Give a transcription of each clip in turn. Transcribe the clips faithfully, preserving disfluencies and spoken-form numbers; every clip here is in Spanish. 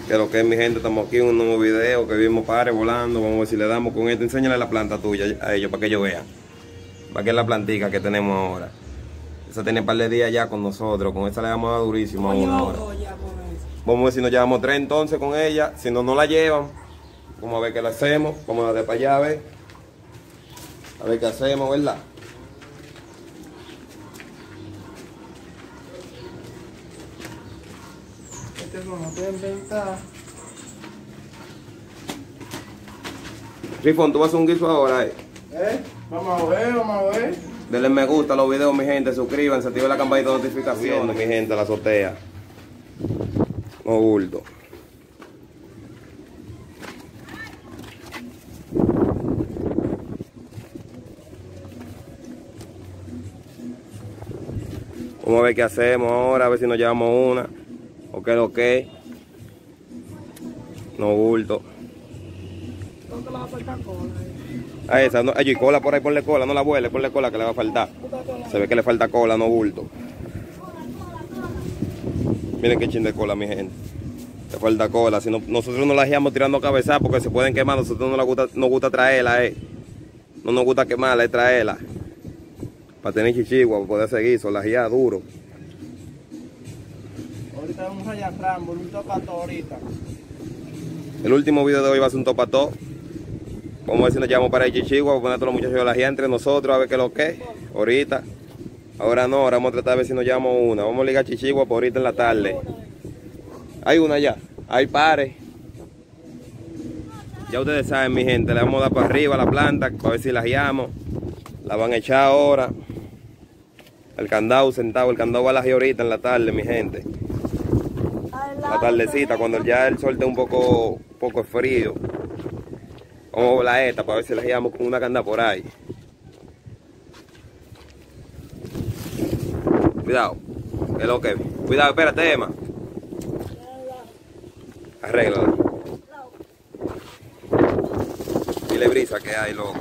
Que lo que es, mi gente, estamos aquí en un nuevo video que vimos pares volando. Vamos a ver si le damos con esto. Enséñale la planta tuya a ellos para que ellos vean. Para que es la plantica que tenemos ahora. Esa tiene un par de días ya con nosotros. Con esta le vamos a dar durísimo a una hora. Vamos a ver si nos llevamos tres entonces con ella. Si no, no la llevan. Vamos a ver qué le hacemos. Vamos a dar para allá a ver. A ver qué hacemos, ¿verdad? Este es como te inventar. Rifón, tú vas a hacer un guiso ahora, ¿eh? ¿Eh? Vamos a ver, vamos a ver. Denle me gusta a los videos, mi gente. Suscríbanse, activen la campanita de notificaciones, mi gente, la azotea. No bulto. Vamos a ver qué hacemos ahora, a ver si nos llevamos una. O qué lo que. No bulto. ¿Dónde le va a faltar cola? A esa, no, hay cola por ahí, ponle cola, no la vuele, ponle cola que le va a faltar. Se ve que le falta cola, no bulto. Miren qué chin de cola, mi gente. Le falta cola. Si no, nosotros no la dejamos tirando cabeza porque se pueden quemar. Nosotros no nos gusta, nos gusta traerla, eh. No nos gusta quemarla, es traerla. Para tener chichigua, para poder seguir, solajía duro. Ahorita vamos allá Rambo, un topato ahorita. El último video de hoy va a ser un topató. Vamos a ver si nos llevamos para el chichigua, para poner a todos los muchachos de la guía entre nosotros, a ver qué es lo que es. Ahorita. Ahora no, ahora vamos a tratar de ver si nos llevamos una. Vamos a ligar chichigua por ahorita en la tarde. Hay una ya, hay pares. Ya ustedes saben, mi gente, le vamos a dar para arriba a la planta, para ver si la guiamos. La van a echar ahora. El candado sentado, el candado va a la ahorita en la tarde, mi gente. La tardecita, cuando ya el sol esté un poco, un poco frío. Vamos a volar esta para ver si la guiamos con una canda por ahí. Cuidado, que es lo que. Cuidado, espérate, Emma. Arréglala. Dile brisa que hay, loco.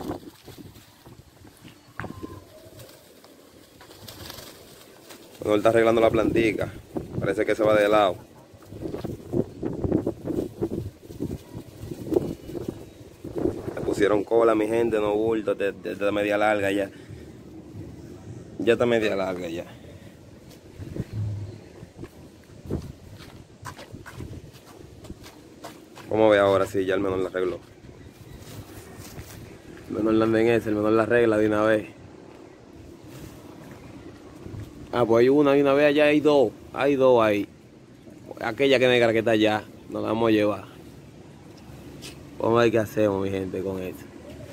Bueno, él está arreglando la plantica. Parece que se va de lado. Le pusieron cola, mi gente, no bulto, está media larga ya. Ya está media larga ya. Vamos a ver ahora si ya el menor la arregló. El menor la anda en ese, el menor la arregla de una vez. Ah, pues hay una, de una vez allá hay dos. Hay dos ahí. Aquella que negra que está allá, nos la vamos a llevar. Vamos a ver qué hacemos, mi gente, con esto.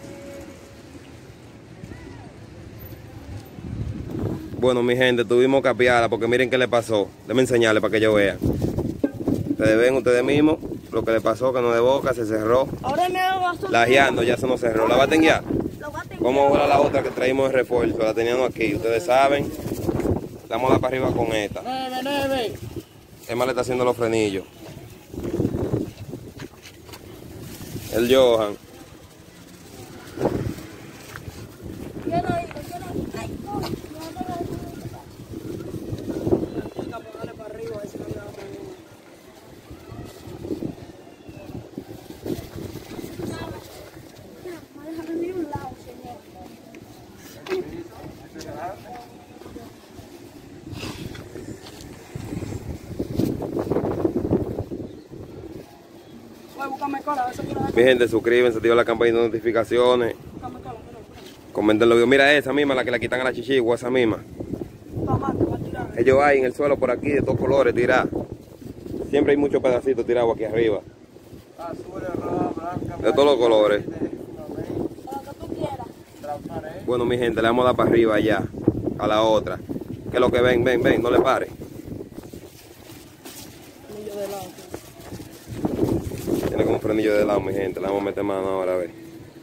Bueno, mi gente, tuvimos que apiarla porque miren qué le pasó. Déjenme enseñarle para que ellos vean. Ustedes ven, ustedes mismos, lo que le pasó, que no de boca, se cerró. La guiando ya se nos cerró. ¿La va a tenguear? Vamos a ver la otra que traímos de refuerzo. La teníamos aquí, ustedes saben. Vamos a dar para arriba con esta. Nueve, nueve. Emma le está haciendo los frenillos. El Johan. Mi gente, suscríbanse, activen la campanita de notificaciones. Comenten los videos. Mira esa misma, la que le quitan a la chichigua, esa misma. Ellos hay en el suelo por aquí de todos colores tirados. Siempre hay muchos pedacitos tirados aquí arriba. De todos los colores. Bueno, mi gente, le vamos a dar para arriba allá, a la otra. Que es lo que ven, ven, ven, no le pare. Tiene como un frenillo de lado, mi gente. Le vamos a meter mano ahora, a ver.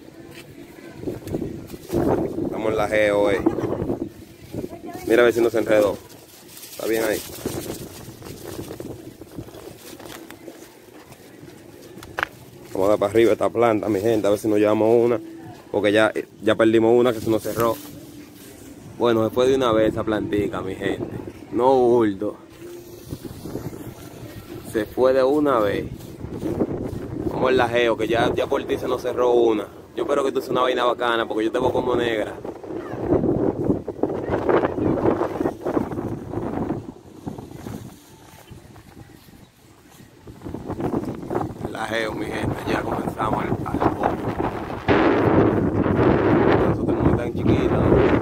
Estamos en la geo, eh. Mira a ver si no se enredó. Está bien ahí. Vamos a dar para arriba esta planta, mi gente, a ver si nos llevamos una. Porque ya, ya perdimos una que se nos cerró. Bueno, después de una vez esa plantica, mi gente. No bulto. Se fue de una vez. Vamos al lajeo, que ya, ya por ti se nos cerró una. Yo espero que tú seas una vaina bacana, porque yo te veo como negra. Lajeo, mi gente, ya comenzamos al, al bobo. Nosotros no tan chiquitos, ¿no?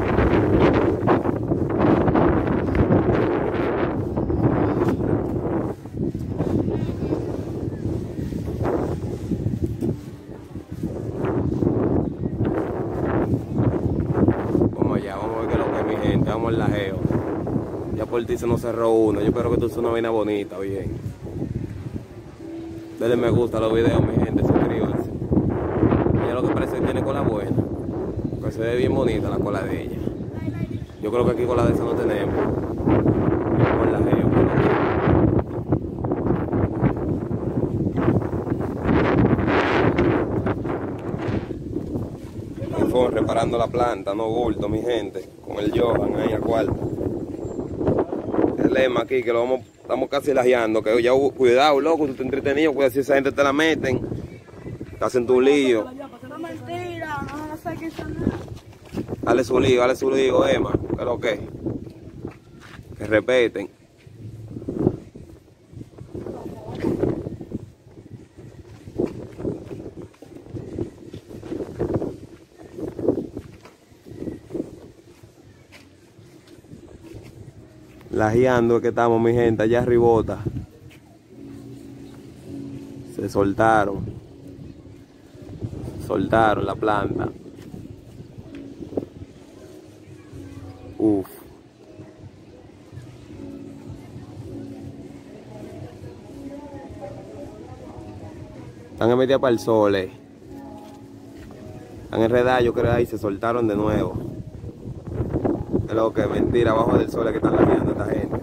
Vamos al lajeo. Ya por ti se nos cerró uno. Yo espero que tú seas una vaina bonita, bien. Denle me gusta a los videos, mi gente, suscríbanse. Ella lo que parece que tiene cola buena. Que se ve bien bonita la cola de ella. Yo creo que aquí cola de esa no tenemos. Vamos al lajeo. Reparando la planta, no bulto, mi gente, con el Johan ahí a cuarto. El lema aquí que lo vamos, estamos casi lajeando, que ya cuidado, loco, tú te entretenido, cuidado si esa gente te la meten, te hacen tu lío. No mentira, no sé qué son nada. Dale su lío, dale su lío, Emma, que lo que, que respeten. Lajeando es que estamos, mi gente, allá arribota. Se soltaron. Soltaron la planta. Uf. Están metidas para el sol, eh. Están enredados, yo creo, ahí se soltaron de nuevo. Es lo que mentira, abajo del sol es que están lajeando esta gente.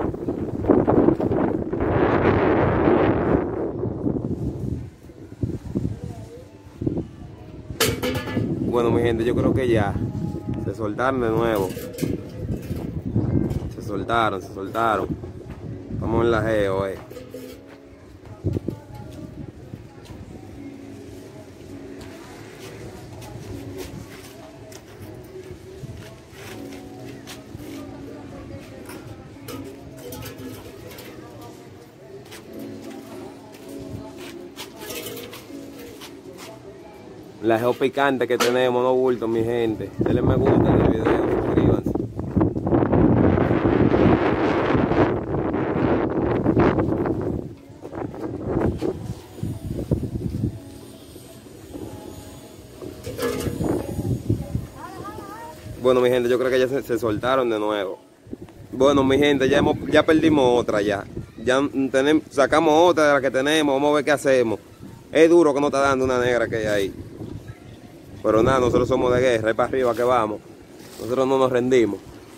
Bueno, mi gente, yo creo que ya se soltaron de nuevo. Se soltaron, se soltaron. Estamos en lajeo, eh. Lajeo picante que tenemos, no bulto, mi gente. Denle me gusta en el video, suscríbanse. Bueno, mi gente, yo creo que ya se, se soltaron de nuevo. Bueno, mi gente, ya hemos, ya perdimos otra ya. Ya tenemos, sacamos otra de la que tenemos, vamos a ver qué hacemos. Es duro que nos está dando una negra que hay ahí. Pero nada, nosotros somos de guerra, es para arriba que vamos. Nosotros no nos rendimos.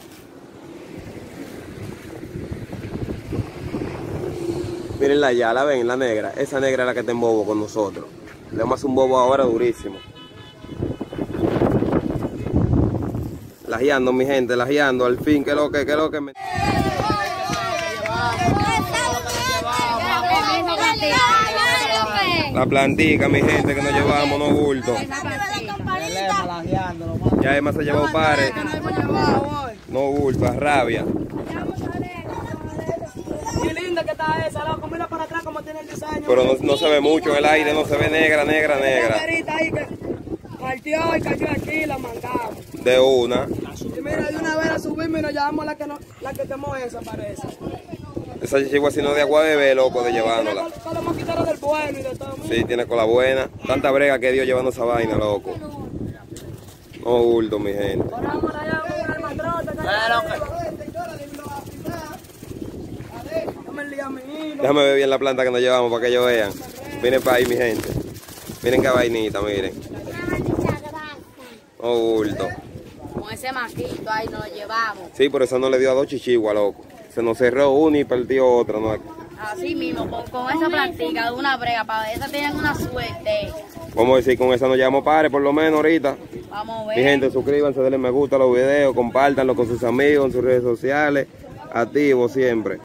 Mírenla ya, la ven, la negra. Esa negra es la que está en bobo con nosotros. Le vamos a hacer un bobo ahora durísimo. Lajeando, mi gente, lajeando. Al fin, que lo que, que lo que me... La plantica, mi gente, que nos llevamos, no bulto. Ya Emma se llevó pares. No bulto, a rabia. Qué linda que está esa, loco, mira para atrás como tiene el diseño. Pero no, no se ve mucho en el aire, no se ve negra, negra, negra. Ahí que partió y cayó aquí, la mangamos. De una. Y mira, de una vez a subirme y nos llevamos la que no, la que quemó esa, parece. Esa chichigua sino de agua bebé, loco, de llevándola. Con, con los mosquiteros del bueno y de todo. Sí, tiene cola buena. Tanta brega que dio llevando esa vaina, loco. No bulto, mi gente. Déjame ver bien la planta que nos llevamos para que ellos vean. Miren para ahí, mi gente. Miren qué vainita, miren. No bulto. Con ese maquito ahí nos lo llevamos. Sí, por eso no le dio a dos chichiguas, loco. Se nos cerró una y partió otra, ¿no? Así mismo, con, con esa plantica de una brega, para esa tienen una suerte. Vamos a decir, con esa nos llevamos pares por lo menos ahorita. Vamos a ver. Mi gente, suscríbanse, denle me gusta a los videos, compártanlo con sus amigos en sus redes sociales. Activos siempre.